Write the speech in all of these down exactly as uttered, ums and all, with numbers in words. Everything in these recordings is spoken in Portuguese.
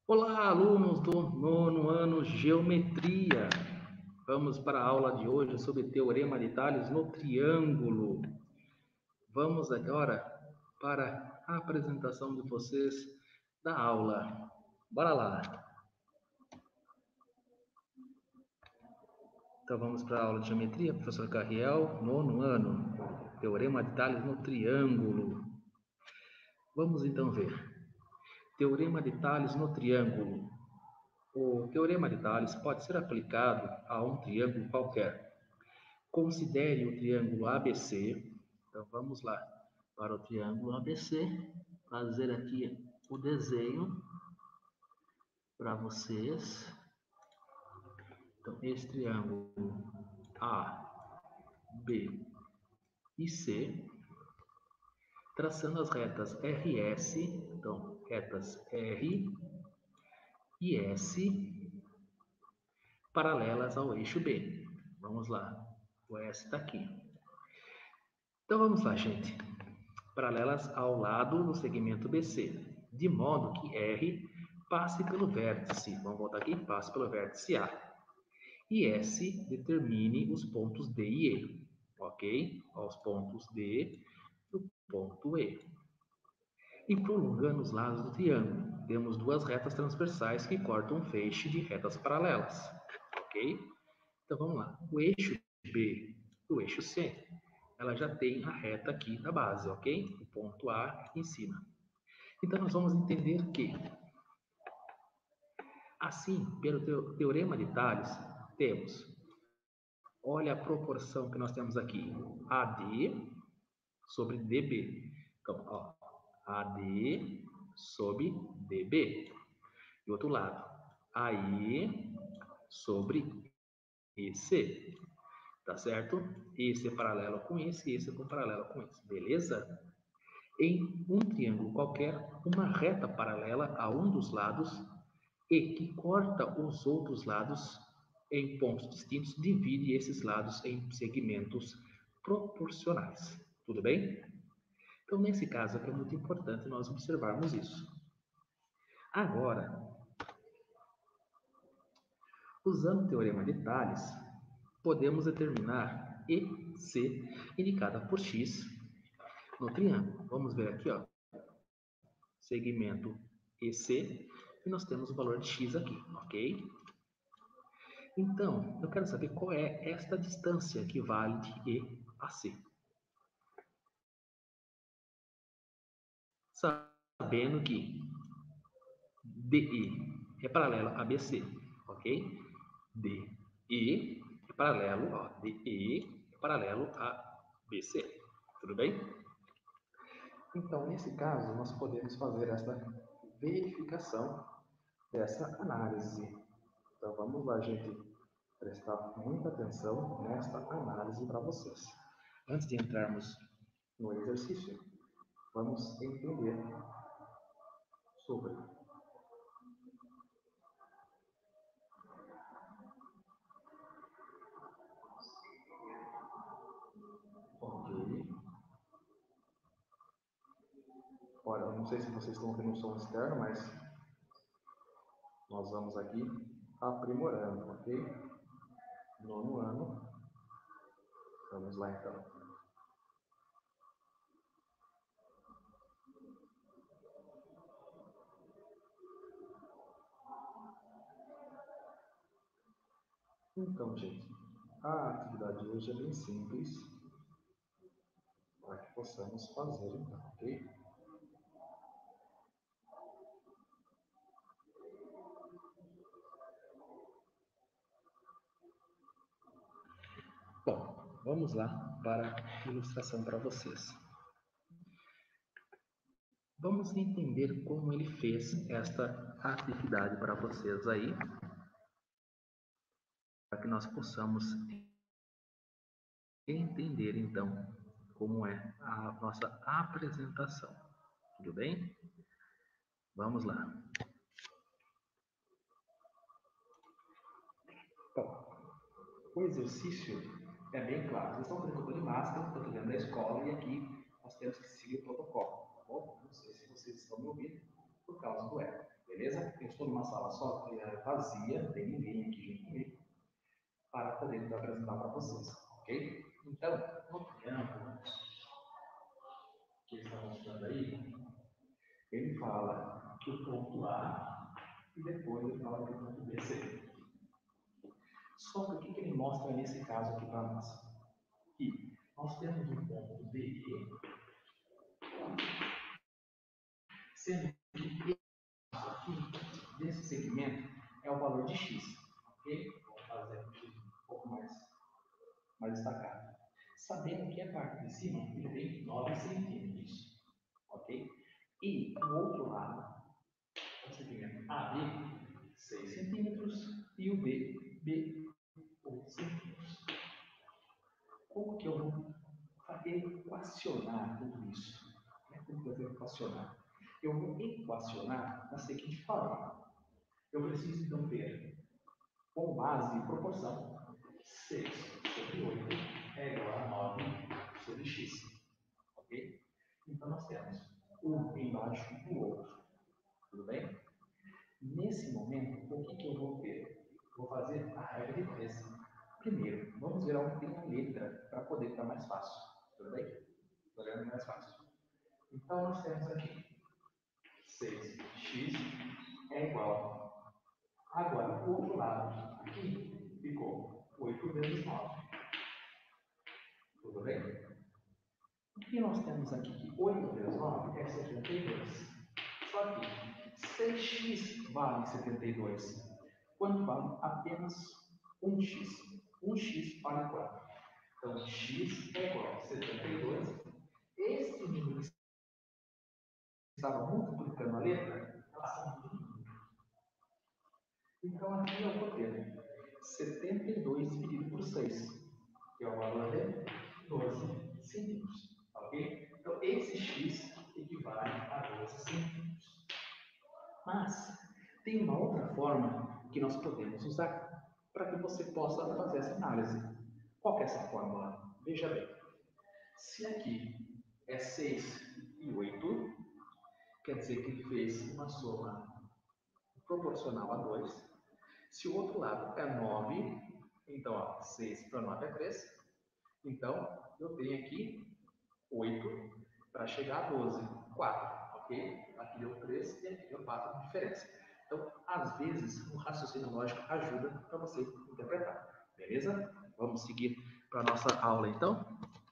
Olá, alunos do nono ano Geometria. Vamos para a aula de hoje sobre Teorema de Tales no triângulo. Vamos agora para a apresentação de vocês da aula. Bora lá! Então vamos para a aula de Geometria, professor Carriel, nono ano. Teorema de Tales no triângulo. Vamos então ver. Teorema de Tales no triângulo. O Teorema de Tales pode ser aplicado a um triângulo qualquer. Considere o triângulo A B C. Então, vamos lá para o triângulo A B C. Fazer aqui o desenho para vocês. Então, esse triângulo A, B e C. Traçando as retas R S. Então, retas R e S paralelas ao eixo B. Vamos lá. O S está aqui. Então, vamos lá, gente. Paralelas ao lado do segmento B C, de modo que R passe pelo vértice, vamos voltar aqui, passe pelo vértice A, e S determine os pontos D e E, ok? Os pontos D e o ponto E. E prolongando os lados do triângulo, temos duas retas transversais que cortam um feixe de retas paralelas, ok? Então vamos lá, o eixo B e o eixo C, ela já tem a reta aqui da base, ok? O ponto A aqui em cima. Então, nós vamos entender que, assim, pelo Teorema de Tales, temos, olha a proporção que nós temos aqui, A D sobre D B. Então, ó, A D sobre D B. Do outro lado, A E sobre E C. Tá certo? Esse é paralelo com esse, esse é paralelo com esse. Beleza? Em um triângulo qualquer, uma reta paralela a um dos lados e que corta os outros lados em pontos distintos, divide esses lados em segmentos proporcionais. Tudo bem? Então, nesse caso aqui é muito importante nós observarmos isso. Agora, usando o Teorema de Tales, podemos determinar E C indicada por X no triângulo. Vamos ver aqui, ó. Segmento E C, e nós temos o valor de X aqui, ok? Então, eu quero saber qual é esta distância que vale de E a C. Sabendo que D E é paralelo a B C, ok? D E é paralelo, ó, D E é paralelo a B C, tudo bem? Então, nesse caso, nós podemos fazer essa verificação dessa análise. Então, vamos lá, gente, prestar muita atenção nesta análise para vocês. Antes de entrarmos no exercício, vamos entender sobre ok. Olha, eu não sei se vocês estão ouvindo um som externo, mas nós vamos aqui aprimorando, ok? Nono ano. Vamos lá então. Então, gente, a atividade de hoje é bem simples para que possamos fazer, então, ok? Bom, vamos lá para a ilustração para vocês. Vamos entender como ele fez esta atividade para vocês aí, para que nós possamos entender, então, como é a nossa apresentação. Tudo bem? Vamos lá. Bom, o exercício é bem claro. Vocês estão fazendo de máscara, estão fazendo da escola, e aqui nós temos que seguir o protocolo, tá bom? Não sei se vocês estão me ouvindo por causa do eco. Beleza? Eu estou numa sala só, é, vazia, tem ninguém aqui junto comigo, para poder apresentar para vocês, ok? Então, no triângulo que ele está mostrando aí, ele fala que o ponto A e depois ele fala que o ponto B seria. Só que o que, que ele mostra nesse caso aqui para nós? Que nós temos um ponto D, sendo que aqui, desse segmento, é o valor de x, ok? Vamos fazer aqui um pouco mais, mais destacado. Sabendo que a parte de cima ele tem nove centímetros, ok? E do outro lado, o segmento A B, seis centímetros, e o B, B, oito centímetros. Como que eu vou equacionar tudo isso? Como que eu vou equacionar? Eu vou equacionar da seguinte forma. Eu preciso então ter, com base em proporção, seis sobre oito é igual a nove sobre x. Ok? Então nós temos um embaixo do outro. Tudo bem? Nesse momento, o que, que eu vou ter? Vou fazer a regra de três. Primeiro, vamos ver onde tem a letra para poder ficar mais fácil. Tudo bem? Para ficar mais fácil. Então nós temos aqui seis x é igual. Agora, o outro lado, aqui ficou oito vezes nove. Tudo bem? O que nós temos aqui? Que oito vezes nove é setenta e dois. Só que seis x vale setenta e dois, quando vale apenas um x. um x vale quatro. Então, x é igual a setenta e dois. Esse número que estava multiplicando a letra, passa muito. Então, aqui eu vou ter setenta e dois dividido por seis, que é o valor de doze centímetros. Ok? Então, esse x equivale a doze centímetros. Mas, tem uma outra forma que nós podemos usar para que você possa fazer essa análise. Qual que é essa fórmula? Veja bem. Se aqui é seis e oito, quer dizer que ele fez uma soma proporcional a dois. Se o outro lado é nove, então ó, seis para nove é três. Então, eu tenho aqui oito para chegar a doze, quatro, ok? Aqui deu três e aqui deu quatro de diferença. Então, às vezes, o raciocínio lógico ajuda para você interpretar, beleza? Vamos seguir para a nossa aula, então?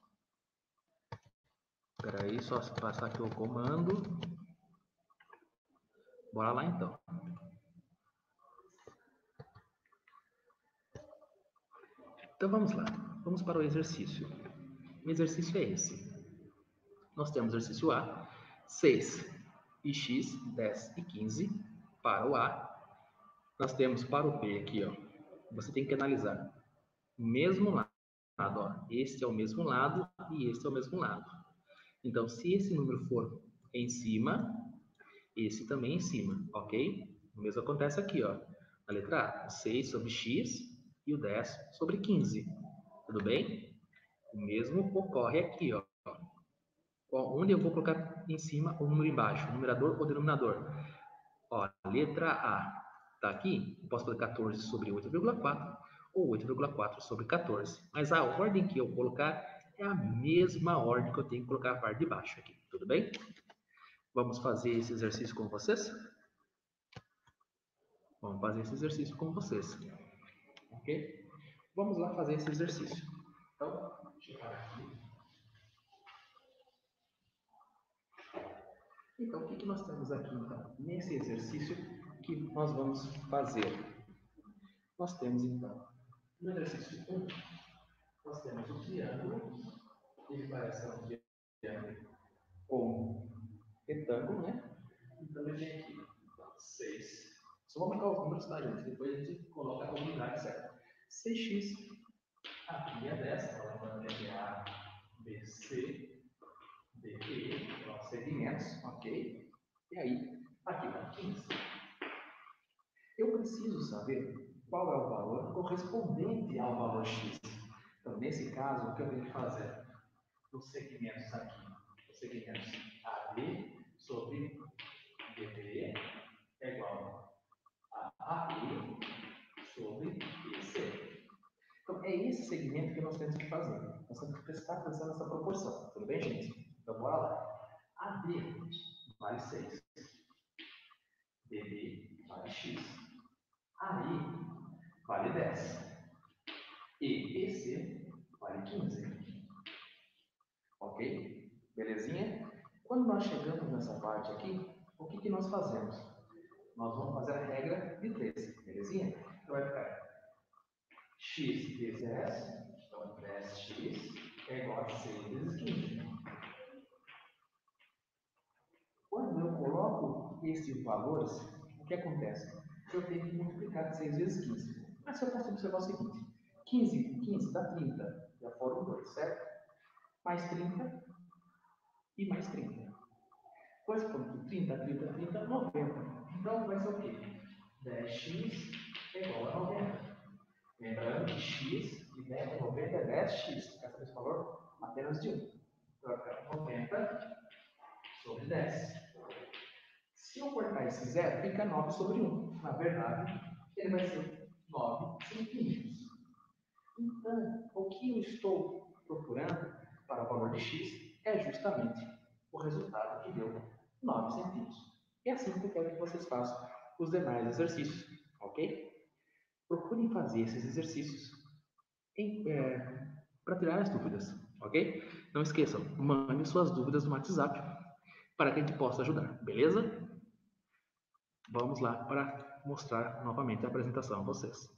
Espera aí, só passar aqui o comando. Bora lá, então. Então, vamos lá. Vamos para o exercício. O exercício é esse. Nós temos o exercício A, seis e x, dez e quinze para o A. Nós temos para o B aqui, ó. Você tem que analisar o mesmo lado, ó. Este é o mesmo lado e este é o mesmo lado. Então, se esse número for em cima, esse também em cima, ok? O mesmo acontece aqui, ó. Na letra A, o seis sobre x e o dez sobre quinze. Tudo bem? O mesmo ocorre aqui, ó. Onde eu vou colocar em cima ou número embaixo? Numerador ou denominador? Ó, letra A está aqui. Eu posso fazer quatorze sobre oito vírgula quatro ou oito vírgula quatro sobre quatorze. Mas a ordem que eu colocar é a mesma ordem que eu tenho que colocar a parte de baixo aqui. Tudo bem? Vamos fazer esse exercício com vocês? Vamos fazer esse exercício com vocês. Ok? Vamos lá fazer esse exercício. Então, deixa eu parar aqui. Então, o que, que nós temos aqui, então, nesse exercício que nós vamos fazer? Nós temos, então, no exercício um, nós temos o triângulo, ele parece ser um triângulo com um retângulo, né? Então, ele tem aqui seis. Só vamos marcar os números, tá, gente? Depois a gente coloca a unidade certa. seis x, aqui é dez, então é A, B, C, D, E, então, segmentos, ok? E aí, aqui está quinze. Eu preciso saber qual é o valor correspondente ao valor x. Então, nesse caso, o que eu tenho que fazer? Os segmentos aqui, os segmentos A B sobre B B é igual a A B sobre B C. Então, é esse segmento que nós temos que fazer. Nós temos que prestar atenção nessa proporção. Tudo bem, gente? Então, bora lá. A B vale seis. B B vale X. A I vale dez. E B C vale quinze. Ok? Belezinha? Quando nós chegamos nessa parte aqui, o que, que nós fazemos? Nós vamos fazer a regra de três. Belezinha? Então vai ficar x vezes S, então dez x é igual a seis vezes quinze. Quando eu coloco esses valores, o que acontece? Eu tenho que multiplicar de seis vezes quinze. Mas se eu posso observar o seguinte: quinze com quinze dá trinta. Já foram dois, certo? Mais trinta e mais trinta. Pois, quanto? trinta, trinta, trinta, noventa. Então vai ser o quê? dez x é igual a noventa. Lembrando que x de dez a noventa é dez x. Quer saber esse valor? Apenas de um. Então vai ficar noventa sobre dez. Se eu cortar esse zero, fica nove sobre um. Na verdade, ele vai ser nove centímetros. Então, o que eu estou procurando para o valor de x é justamente o resultado que deu nove centímetros. É assim que eu quero que vocês façam os demais exercícios, ok? Procurem fazer esses exercícios é, para tirar as dúvidas, ok? Não esqueçam, mande suas dúvidas no WhatsApp para que a gente possa ajudar, beleza? Vamos lá para mostrar novamente a apresentação a vocês.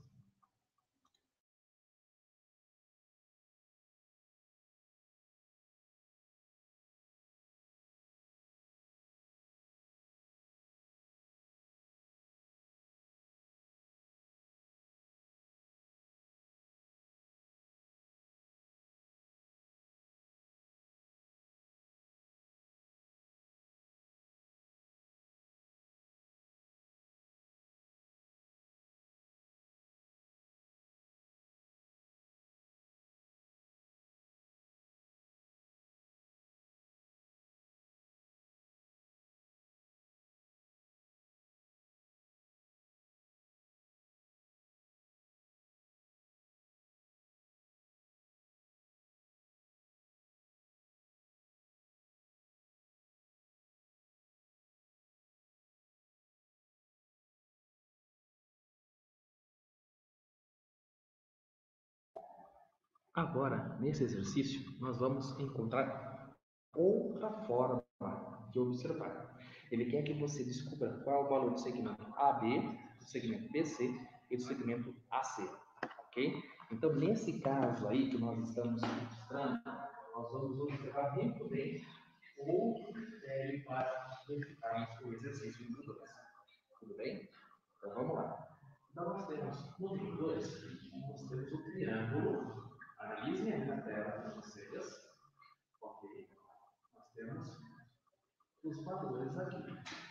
Agora, nesse exercício, nós vamos encontrar outra forma de observar. Ele quer que você descubra qual é o valor do segmento A B, do segmento B C e do segmento A C, ok? Então, nesse caso aí que nós estamos mostrando, nós vamos observar muito bem outro critério para verificarmos o exercício número dois. Tudo bem? Então, vamos lá. Então, nós temos no número dois, nós temos o triângulo. Analisem aí na tela para vocês. Ok. Nós temos os valores aqui.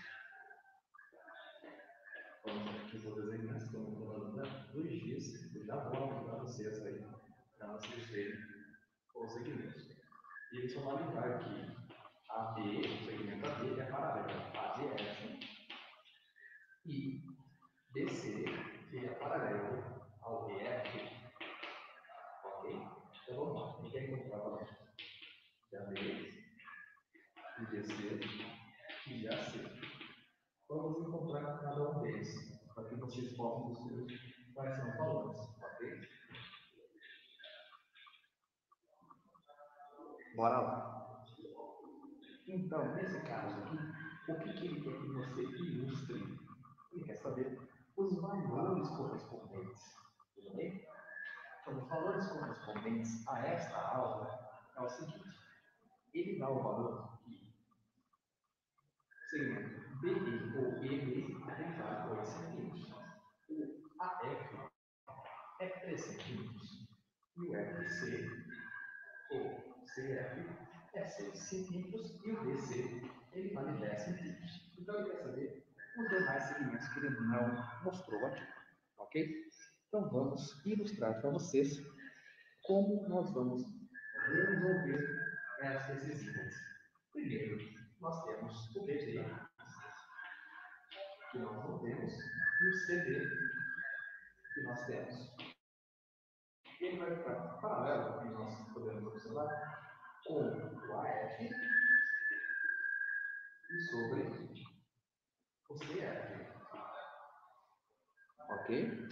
Vamos aqui, vou desenhar, estamos falando dois dias. Eu já vou mostrar para vocês aí, para vocês verem os segmentos. E eles vão lembrar que A B, o segmento A B é paralelo a D F e B C ele é paralelo ao E F. Ok? Então vamos lá. A gente quer encontrar o valor de A B, de B C e de A C. Vamos encontrar cada um deles, para que vocês possam descobrir quais são os valores, ok? Bora lá. Então, nesse caso aqui, o que, que ele quer que você ilustre? Ele quer saber os valores correspondentes, tudo bem? Então, os valores correspondentes a esta aula é o seguinte: ele dá o valor que segmento B B ou E B ele vale oito centímetros. O A F é três centímetros. E o F C, ou C F, é seis centímetros. E o D C, ele vale dez centímetros. Então, ele quer saber os demais segmentos que ele não mostrou aqui. Ok? Então, vamos ilustrar para vocês como nós vamos resolver esses itens. Primeiro, nós temos o B D, que nós e o C D que nós temos. E ele vai ficar paralelo, que nós podemos observar, com o A F e sobre o C F. Ok?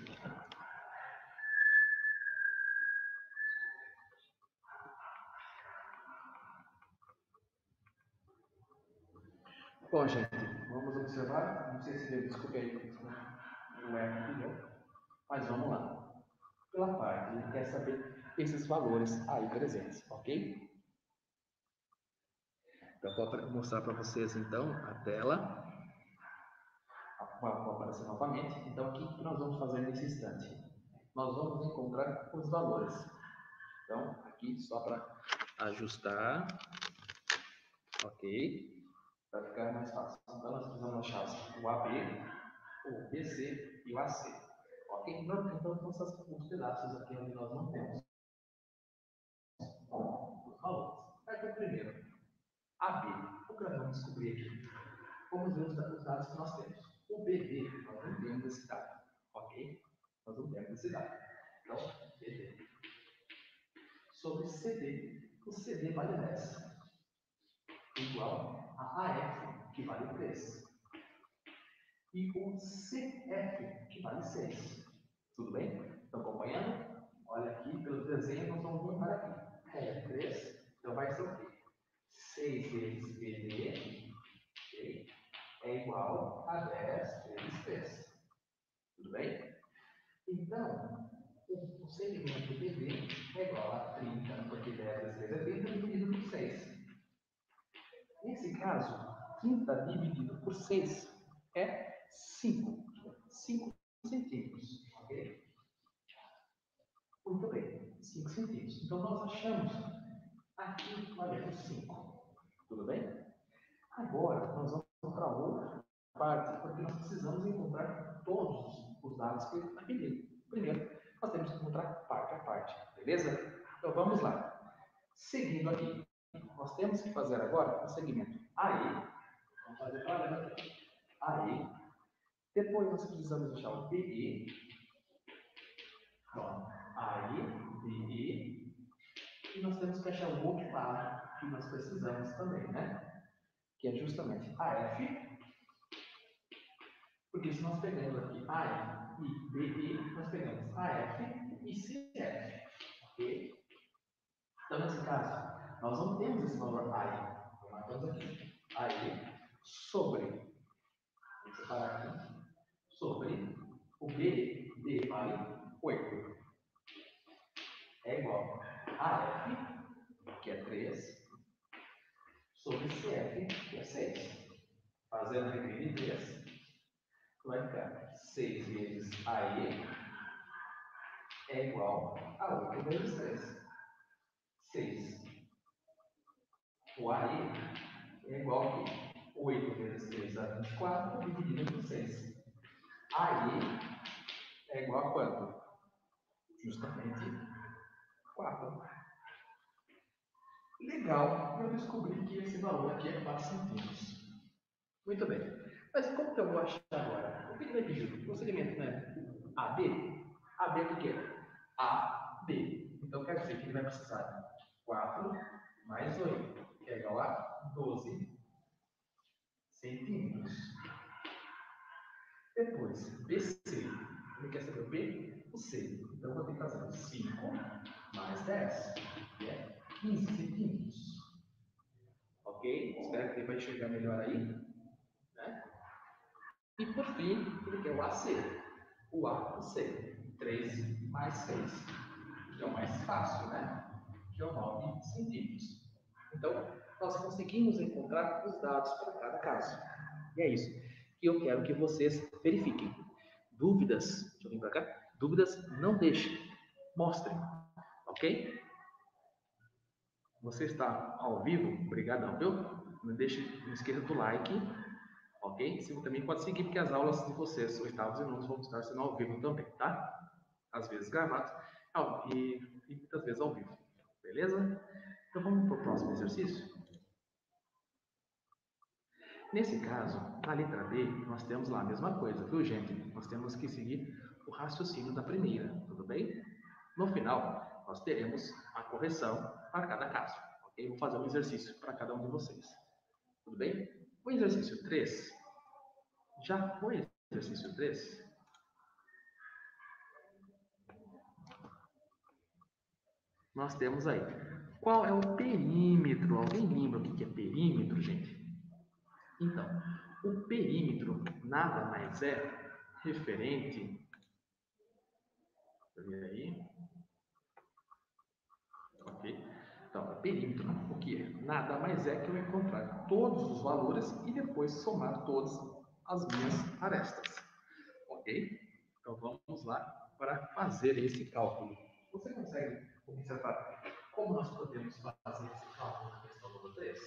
Bom, gente, vamos observar. Não sei se deu, desculpe aí, não é entendeu? Mas vamos lá. Pela parte, ele quer saber esses valores aí presentes, ok? Então, vou mostrar para vocês, então, a tela. Vai aparecer novamente. Então, o que nós vamos fazer nesse instante? Nós vamos encontrar os valores. Então, aqui, só para ajustar, ok? Para ficar mais fácil. Então, nós precisamos achar o A B, o B C e o A C. Ok? Então, então são os pedaços aqui onde nós não temos os valores. Vai para o primeiro. A B. O que nós vamos descobrir aqui? Vamos ver os dados que nós temos. O B D, nós não temos esse dado. Ok? Nós não temos esse dado. Então, B D. Sobre C D, o C D vale dez. Igual a A F, que vale três. E o C F, que vale seis. Tudo bem? Estão acompanhando? Olha aqui, pelo desenho, nós vamos voltar aqui. É três, então vai ser o quê? seis vezes B D, okay, é igual a dez vezes três. Tudo bem? Então, o, o segmento B D é igual a trinta, porque dez vezes três é trinta, dividido por seis. Nesse caso, trinta dividido por seis é cinco. cinco centímetros. Ok? Muito bem, cinco centímetros. Então, nós achamos aqui o valor cinco. Tudo bem? Agora, nós vamos para outra parte, porque nós precisamos encontrar todos os dados que ele está pedindo. Primeiro, nós temos que encontrar parte a parte. Beleza? Então, vamos lá. Seguindo aqui, nós temos que fazer agora o segmento A E. Vamos fazer paralelo aqui. A E. Depois, nós precisamos achar o B E. Então, A E, B E. E nós temos que achar o outro lado que nós precisamos também, né? Que é justamente A F. Porque se nós pegamos aqui A e B E, nós pegamos A F e C F. Ok? Então, nesse caso, nós não temos esse valor A E. Então, marcamos aqui. A E sobre, vamos separar aqui, sobre o B, B vale oito. É igual a F, que é três, sobre C F, que é seis. Fazendo a regra de três, vai ficar seis vezes A E é igual a oito vezes três. seis. O A E é igual a oito vezes três dá vinte e quatro, dividido por seis. A E é igual a quanto? Justamente quatro. Legal, eu descobri que esse valor aqui é quatro centímetros. Muito bem. Mas como que eu vou achar agora? O que ele vai pedir? O procedimento, né? A B? A B é o que é? A B. Então quer dizer que ele vai precisar de quatro mais oito, que é igual a doze centímetros. Depois, B C. Ele quer saber o B? O C. Então eu vou ter que fazer cinco mais dez, que é quinze centímetros. Ok? Espero que ele vai enxergar melhor aí. Né? E por fim, ele quer o A C. O A, o C. três mais seis. Que é o mais fácil, né? Que é o nove centímetros. Então, nós conseguimos encontrar os dados para cada caso. E é isso que eu quero que vocês verifiquem. Dúvidas? Deixa eu vir para cá. Dúvidas, não deixem. Mostrem. Ok? Você está ao vivo? Obrigadão, viu? Não deixe, não esqueça do like. Ok? Você também pode seguir, porque as aulas de vocês, oitavos e nonos, vão estar sendo ao vivo também, tá? Às vezes gravados e, e muitas vezes ao vivo. Beleza? Então vamos para o próximo exercício? Nesse caso, na letra D, nós temos lá a mesma coisa, viu, gente? Nós temos que seguir o raciocínio da primeira, tudo bem? No final, nós teremos a correção para cada caso, ok? Vou fazer um exercício para cada um de vocês, tudo bem? O exercício três, já foi exercício três? Nós temos aí, qual é o perímetro? Alguém lembra o que é perímetro, gente? Então, o perímetro nada mais é referente. Deixa eu ver aí. Ok? Então, o perímetro, o que é? Nada mais é que eu encontrar todos os valores e depois somar todas as minhas arestas. Ok? Então, vamos lá para fazer esse cálculo. Você consegue observar como nós podemos fazer esse cálculo na questão número três?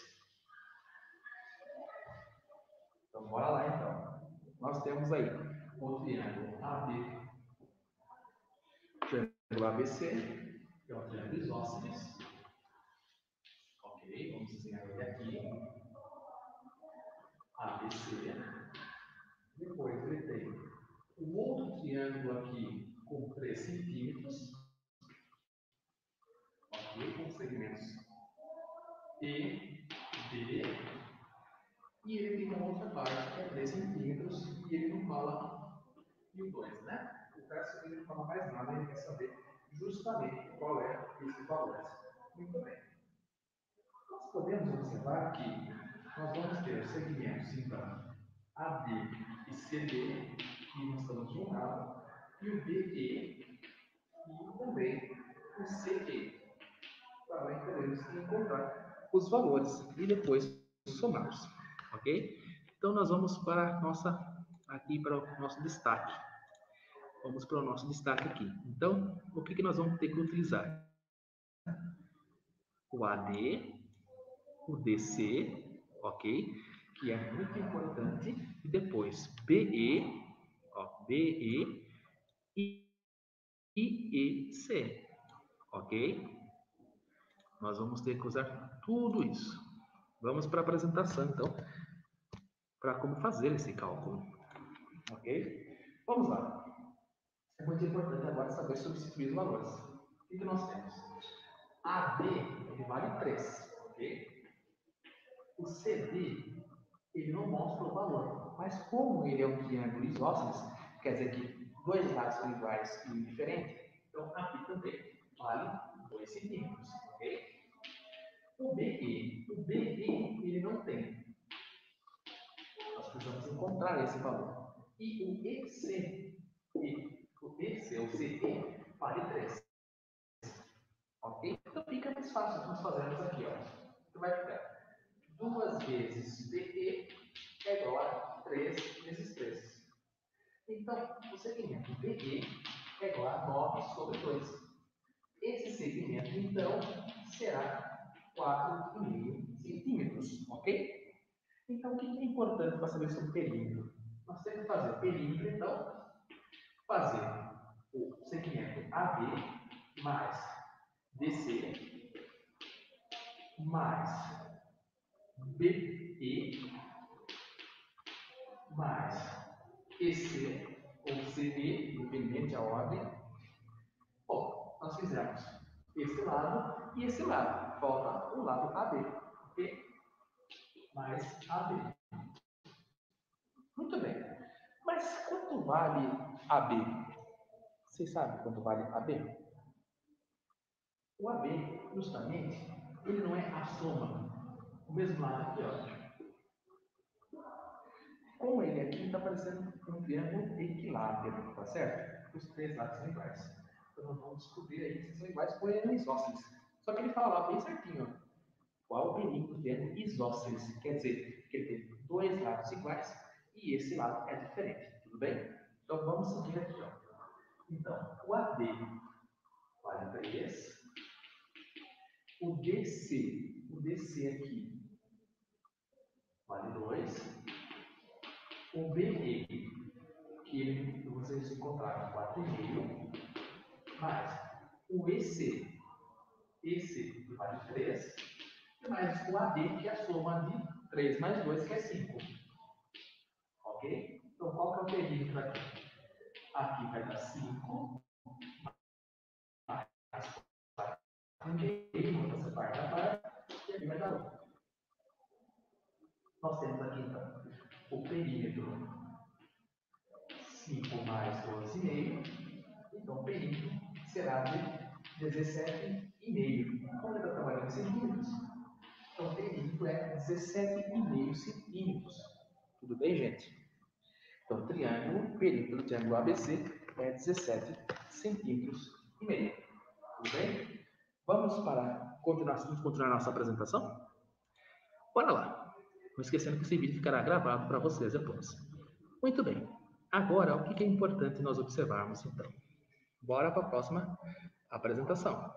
Então, bora lá então. Nós temos aí o triângulo A B, triângulo A B C, que é o triângulo isósceles. Ok, vamos desenhar ele aqui. A B C. Depois ele tem um outro triângulo aqui com três centímetros. Ok, com segmentos E, D. E ele tem uma outra parte que é três centímetros e ele não fala e o dois, né? O resto ele não fala mais nada, ele quer saber justamente qual é esse valor. Muito bem. Nós podemos observar que nós vamos ter os segmentos, então, A B e C D, que nós estamos de um lado, e o B E e também o C E. Também podemos encontrar os valores e depois somá-los, ok? Então nós vamos para nossa aqui para o nosso destaque. Vamos para o nosso destaque aqui. Então, o que, que nós vamos ter que utilizar? O A D, o D C, ok? Que é muito importante. E depois B E, ó, B E e I E C, ok? Nós vamos ter que usar tudo isso. Vamos para a apresentação, então, para como fazer esse cálculo, ok? Vamos lá. É muito importante agora saber substituir os valores. O que, que nós temos? A D, ele vale três, ok? O C D, ele não mostra o valor. Mas como ele é um triângulo isósceles, quer dizer que dois lados são iguais e diferentes, então aqui também vale dois centímetros, ok? O B E, o B E, ele não tem. Nós precisamos encontrar esse valor. E o E C, e o E C, o C E, vale três. Ok? Então fica mais fácil nós fazermos aqui, ó. Então vai ficar duas vezes B E é igual a três vezes três. Então, o segmento B E é igual a nove sobre dois. Esse segmento, então, será quatro vírgula cinco centímetros, ok? Então, o que é importante para saber sobre perímetro? Nós temos que fazer perímetro, então, fazer o segmento A B mais D C mais B E mais E C ou C D, independente da ordem. Bom, nós fizemos esse lado e esse lado. Falta o lado A B, ok? Mais A B. Muito bem. Mas quanto vale A B? Vocês sabem quanto vale A B? O A B, justamente, ele não é a soma. O mesmo lado aqui, ó. Com ele aqui, está parecendo um triângulo equilátero, tá certo? Os três lados são iguais. Então, nós vamos descobrir aí se são iguais com ele isósceles. Só que ele fala lá bem certinho, ó. Qual o perímetro do triângulo isósceles? Quer dizer que ele tem dois lados iguais e esse lado é diferente, tudo bem? Então, vamos seguir aqui, ó. Então, o A D vale três. O D C, o D C aqui vale dois. O B E, que ele, vocês encontraram quatro vírgula cinco, mais o E C, esse que vale três, mais o A D, que é a soma três mais dois, que é cinco. Ok? Então, qual que é o perímetro aqui? Aqui vai dar cinco, mais quatro e meio, vou separar da parte, e aqui vai dar oito. Nós temos aqui, então, o perímetro cinco mais doze e meio. Então, o perímetro será de dezessete e meio. Como ele está trabalhando em centímetros, então o perímetro é dezessete e meio centímetros. Tudo bem, gente? Então, o triângulo, o perímetro do triângulo A B C é dezessete centímetros e meio. Tudo bem? Vamos para continuar, vamos continuar a nossa apresentação? Bora lá. Não esquecendo que esse vídeo ficará gravado para vocês depois. Muito bem. Agora, o que é importante nós observarmos, então? Bora para a próxima apresentação.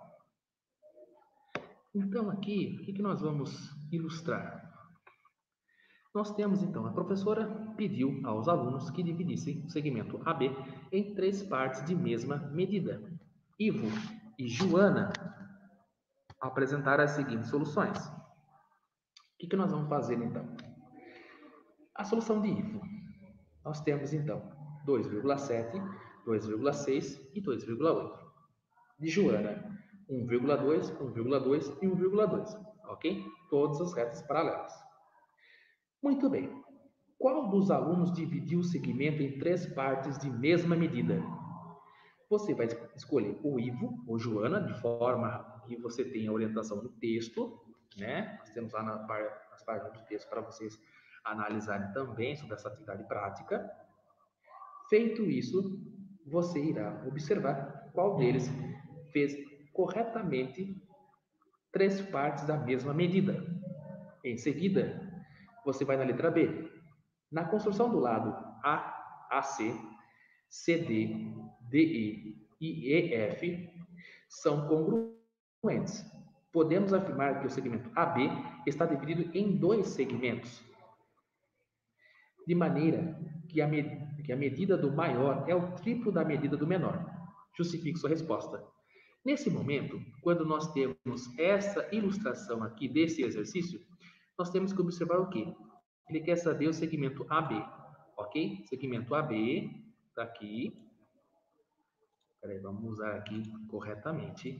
Então, aqui, o que nós vamos ilustrar? Nós temos, então, a professora pediu aos alunos que dividissem o segmento A B em três partes de mesma medida. Ivo e Joana apresentaram as seguintes soluções. O que nós vamos fazer, então? A solução de Ivo. Nós temos, então, dois vírgula sete, dois vírgula seis e dois vírgula oito. De Joana, um vírgula dois, um vírgula dois e um vírgula dois. Ok? Todas as retas paralelas. Muito bem. Qual dos alunos dividiu o segmento em três partes de mesma medida? Você vai escolher o Ivo ou Joana, de forma que você tenha orientação no texto, né? Nós temos lá na par, nas páginas do texto para vocês analisarem também sobre essa atividade prática. Feito isso, você irá observar qual deles fez corretamente três partes da mesma medida. Em seguida, você vai na letra B. Na construção do lado A, AC, CD, DE e EF são congruentes. Podemos afirmar que o segmento A B está dividido em dois segmentos, de maneira que a, med que a medida do maior é o triplo da medida do menor. Justifique sua resposta. Nesse momento, quando nós temos essa ilustração aqui desse exercício, nós temos que observar o quê? Ele quer saber o segmento A B, ok? Segmento A B, está aqui. Peraí, vamos usar aqui corretamente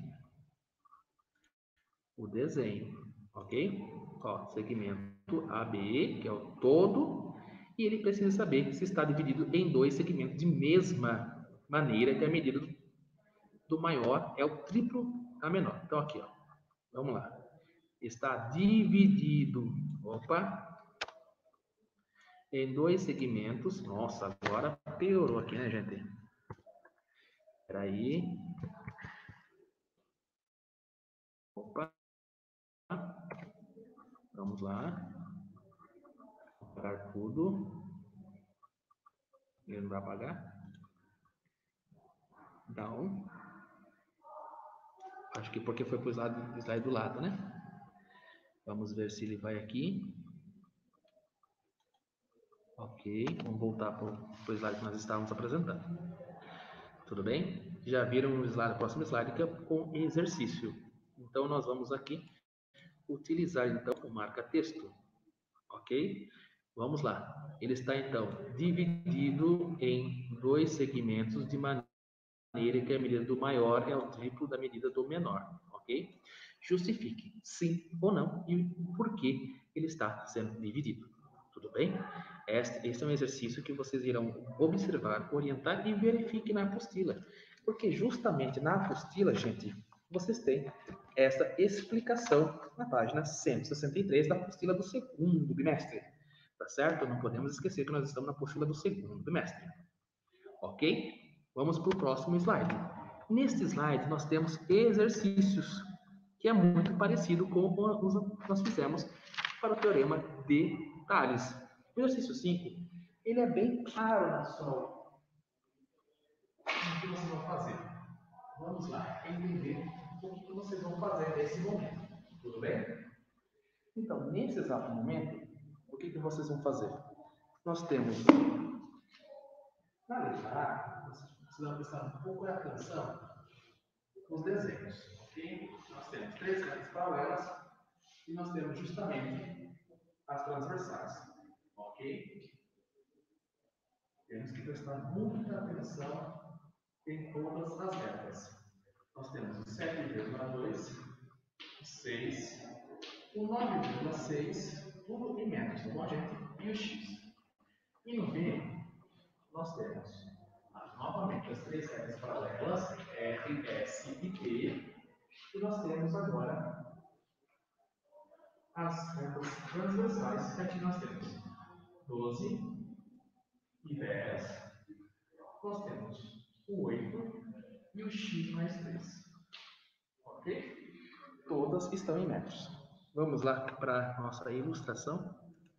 o desenho, ok? Ó, segmento A B, que é o todo, e ele precisa saber se está dividido em dois segmentos de mesma maneira, que a medida do, do maior é o triplo da menor. Então, aqui, ó, vamos lá. Está dividido, opa, em dois segmentos. Nossa, agora piorou aqui, né, gente? Espera aí. Opa. Vamos lá. Apagar tudo. Ele não vai apagar? Então, acho que porque foi para o slide, slide do lado, né? Vamos ver se ele vai aqui. Ok, vamos voltar para o slide que nós estávamos apresentando. Tudo bem? Já viram o slide, o próximo slide que é com exercício. Então, nós vamos aqui utilizar então o marca-texto. Ok? Vamos lá. Ele está então dividido em dois segmentos de maneira que a medida do maior é o triplo da medida do menor, ok? Justifique sim ou não e por que ele está sendo dividido. Tudo bem? Este, este é um exercício que vocês irão observar, orientar e verifique na apostila. Porque justamente na apostila, gente, vocês têm essa explicação na página cento e sessenta e três da apostila do segundo bimestre. Tá certo? Não podemos esquecer que nós estamos na apostila do segundo bimestre. Ok? Vamos para o próximo slide. Neste slide, nós temos exercícios, que é muito parecido com o que nós fizemos para o teorema de Tales. O exercício cinco, ele é bem claro na sua... O que vocês vão fazer? Vamos lá, entender o que vocês vão fazer nesse momento. Tudo bem? Então, nesse exato momento, o que vocês vão fazer? Nós temos... Na letra A, vocês precisam prestar um pouco de atenção nos desenhos, ok? Nós temos três retas paralelas e nós temos justamente as transversais, ok? Temos que prestar muita atenção em todas as retas. Nós temos o sete vírgula dois, o seis, o nove vírgula seis, tudo em metros, tá bom, gente? E o x. E no B, nós temos ah, novamente as três retas paralelas, R, S e T, e nós temos agora as retas transversais, que aqui nós temos doze e dez, nós temos o oito e o x mais três. Ok? Todas estão em metros. Vamos lá para a nossa ilustração.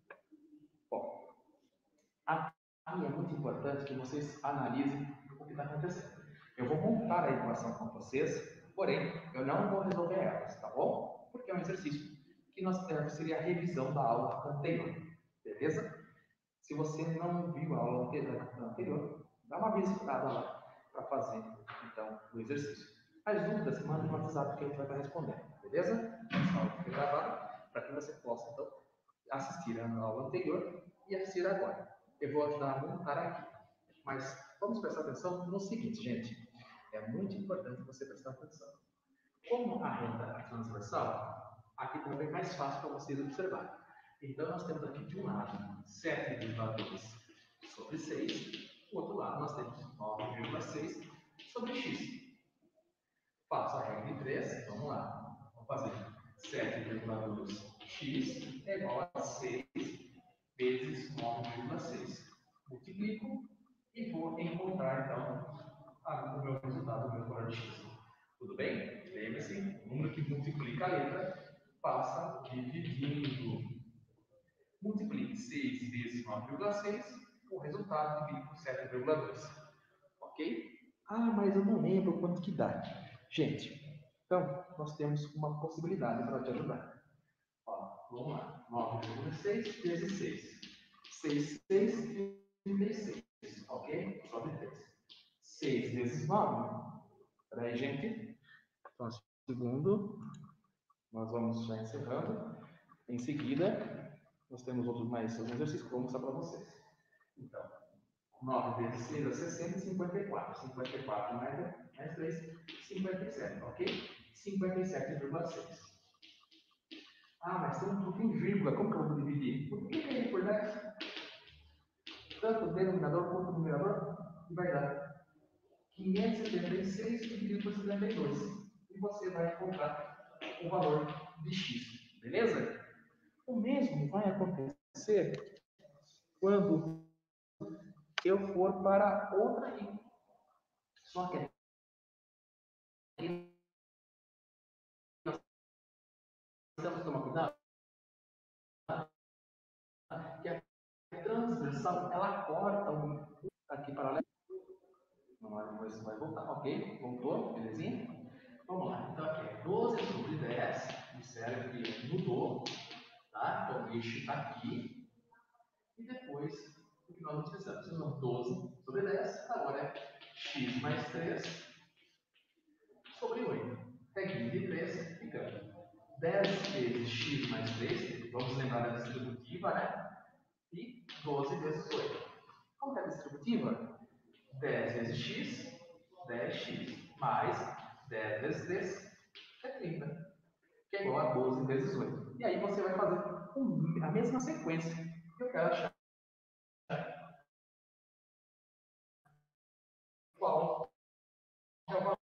Bom, aqui é muito importante que vocês analisem o que está acontecendo. Eu vou montar a equação com vocês, porém, eu não vou resolver elas, tá bom? Porque é um exercício que nós temos, seria a revisão da aula anterior, beleza? Se você não viu a aula anterior, dá uma visitada lá para fazer, então, o exercício. As dúvidas, manda no WhatsApp que a gente vai estar respondendo, beleza? Essa aula foi gravada para que você possa, então, assistir a aula anterior e assistir agora. Eu vou ajudar a montar aqui. Mas vamos prestar atenção no seguinte, gente. É muito importante você prestar atenção. Como a reta é transversal, aqui também é mais fácil para vocês observarem. Então, nós temos aqui de um lado sete vírgula dois sobre seis, do outro lado nós temos nove vírgula seis sobre x. Faço a regra de três, vamos lá. Vamos fazer sete vírgula dois x é igual a seis vezes nove vírgula seis. Multiplico e vou encontrar, então, o meu resultado, o meu valor de x. Tudo bem? Lembre-se, o número que multiplica a letra passa dividindo. Multiplique seis vezes nove vírgula seis, o resultado dividido por sete vírgula dois. Ok? Ah, mas eu não lembro quanto que dá. Gente, então, nós temos uma possibilidade para te ajudar. Ó, vamos lá. nove vírgula seis vezes seis. seis, seis, trinta e seis. Ok? Sobre três. seis vezes nove. Espera aí, gente. Então, segundo, nós vamos já encerrando. Em seguida, nós temos outros mais alguns exercícios que eu vou mostrar para vocês. Então, nove vezes seis é sessenta e cinquenta e quatro. cinquenta e quatro mais, mais três, cinquenta e sete, ok? cinquenta e sete vírgula seis. Ah, mas tem um truque em vírgula, como que eu vou dividir? Multiplica por dez. Tanto o denominador quanto o numerador, e vai dar quinhentos e setenta e seis dividido por setenta e dois. E você vai encontrar o valor de x, beleza? O mesmo vai acontecer quando eu for para outra linha. Só que aqui nós temos que tomar cuidado, que a transversal, ela corta um aqui paralelo. Não vai, depois vai voltar, ok? Voltou, belezinha? Vamos lá. Então aqui é doze sobre dez, observe que mudou, tá? Então o eixo está aqui. E depois, o que nós utilizamos? Usamos doze sobre dez, agora é x mais três sobre oito. Reguinho de três, ficando dez vezes x mais três, vamos lembrar da distributiva, né? E doze vezes oito. Como é a distributiva? dez vezes x, dez x, mais dez vezes três, é trinta, que é igual a doze vezes oito. E aí você vai fazer a mesma sequência que eu quero achar. Qual é o valor?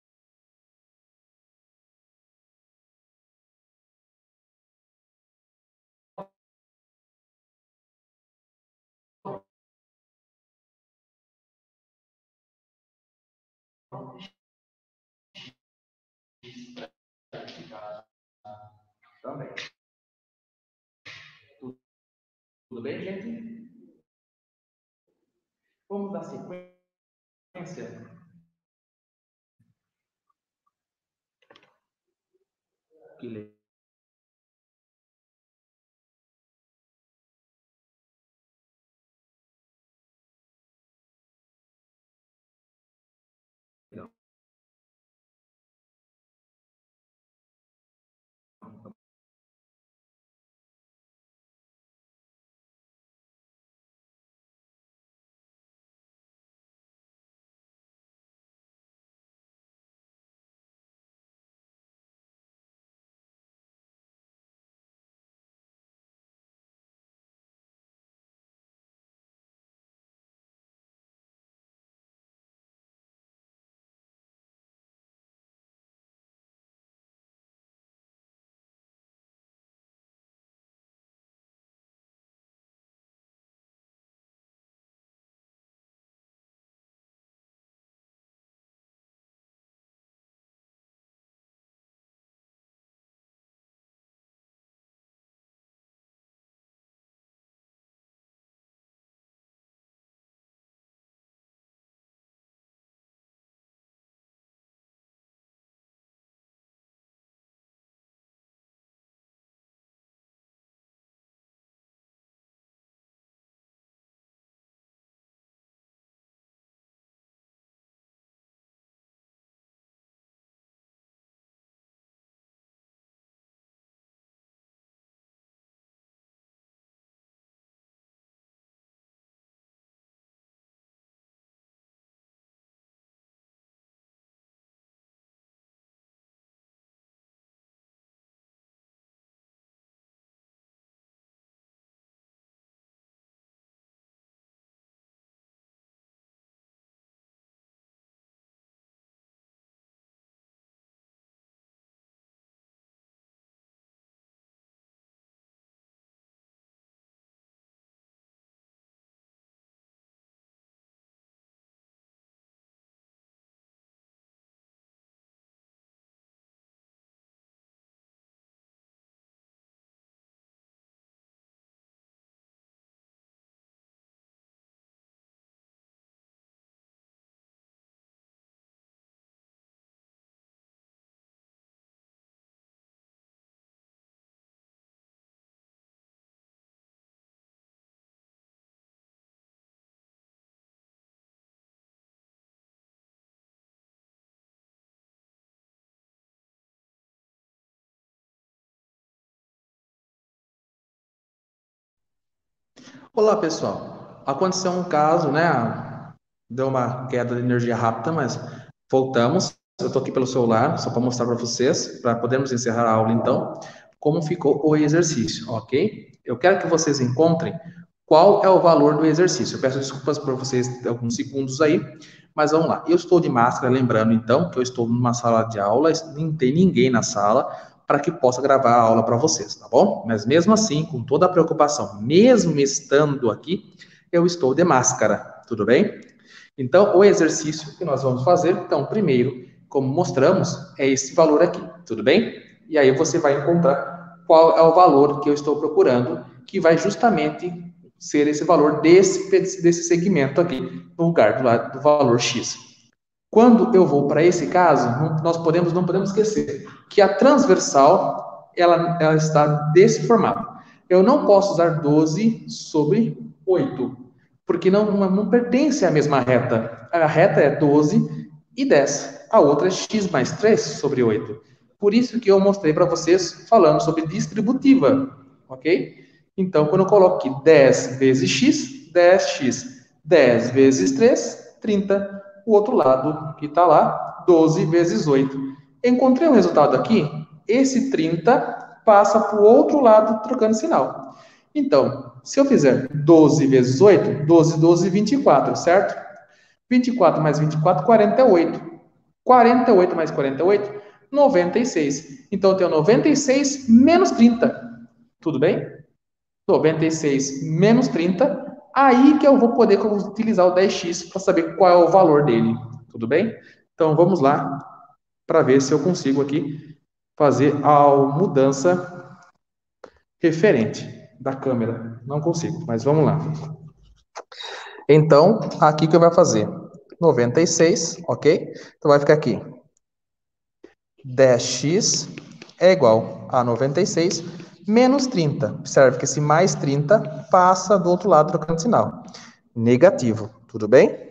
Também. Tudo, tudo bem, gente? Vamos dar sequência. Que legal. Olá, pessoal. Aconteceu um caso, né? Deu uma queda de energia rápida, mas voltamos. Eu estou aqui pelo celular, só para mostrar para vocês, para podermos encerrar a aula, então, como ficou o exercício, ok? Eu quero que vocês encontrem qual é o valor do exercício. Eu peço desculpas por vocês alguns segundos aí, mas vamos lá. Eu estou de máscara, lembrando, então, que eu estou numa sala de aula, não tem ninguém na sala, para que possa gravar a aula para vocês, tá bom? Mas mesmo assim, com toda a preocupação, mesmo estando aqui, eu estou de máscara, tudo bem? Então, o exercício que nós vamos fazer, então, primeiro, como mostramos, é esse valor aqui, tudo bem? E aí você vai encontrar qual é o valor que eu estou procurando, que vai justamente ser esse valor desse, desse segmento aqui, no lugar do, do valor X. Quando eu vou para esse caso, nós podemos, não podemos esquecer que a transversal ela, ela está desse formato. Eu não posso usar doze sobre oito, porque não, não, não pertence à mesma reta. A reta é doze e dez. A outra é x mais três sobre oito. Por isso que eu mostrei para vocês falando sobre distributiva, ok? Então, quando eu coloco aqui dez vezes x, dez x. dez vezes três, trinta. O outro lado, que está lá, doze vezes oito. Encontrei um resultado aqui, esse trinta passa para o outro lado, trocando sinal. Então, se eu fizer doze vezes oito, doze, doze, vinte e quatro, certo? vinte e quatro mais vinte e quatro, quarenta e oito. quarenta e oito mais quarenta e oito, noventa e seis. Então, eu tenho noventa e seis menos trinta. Tudo bem? noventa e seis menos trinta, aí que eu vou poder utilizar o dez x para saber qual é o valor dele. Tudo bem? Então, vamos lá para ver se eu consigo aqui fazer a mudança referente da câmera. Não consigo, mas vamos lá. Então, aqui que eu vou fazer noventa e seis, ok? Então, vai ficar aqui. dez x é igual a noventa e seis menos trinta. Observe que esse mais trinta passa do outro lado trocando sinal. Negativo. Tudo bem?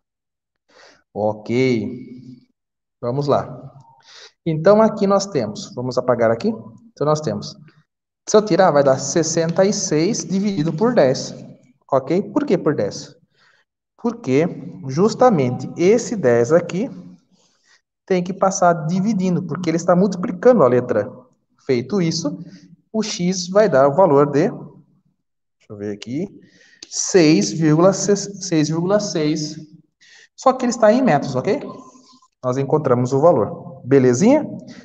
Ok. Vamos lá. Então, aqui nós temos, vamos apagar aqui. Então, nós temos, se eu tirar, vai dar sessenta e seis dividido por dez. Ok? Por que por dez? Porque justamente esse dez aqui tem que passar dividindo, porque ele está multiplicando a letra. Feito isso, o x vai dar o valor de, deixa eu ver aqui, seis vírgula seis. Só que ele está em metros, ok? Nós encontramos o valor. Belezinha?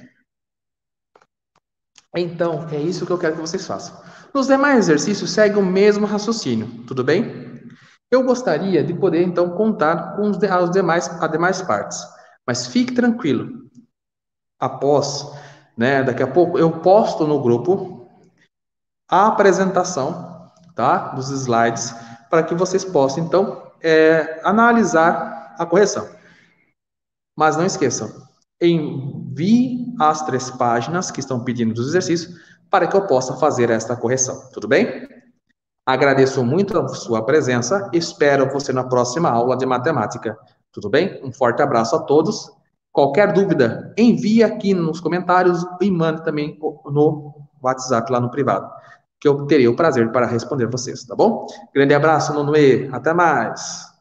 Então, é isso que eu quero que vocês façam. Nos demais exercícios, segue o mesmo raciocínio, tudo bem? Eu gostaria de poder, então, contar com os demais, as demais partes. Mas fique tranquilo. Após, né, daqui a pouco, eu posto no grupo a apresentação, tá, dos slides, para que vocês possam, então, é, analisar a correção. Mas não esqueçam, envie as três páginas que estão pedindo dos exercícios para que eu possa fazer esta correção, tudo bem? Agradeço muito a sua presença, espero você na próxima aula de matemática, tudo bem? Um forte abraço a todos. Qualquer dúvida, envie aqui nos comentários e mande também no WhatsApp lá no privado, que eu terei o prazer para responder vocês, tá bom? Grande abraço, Nonoê, até mais!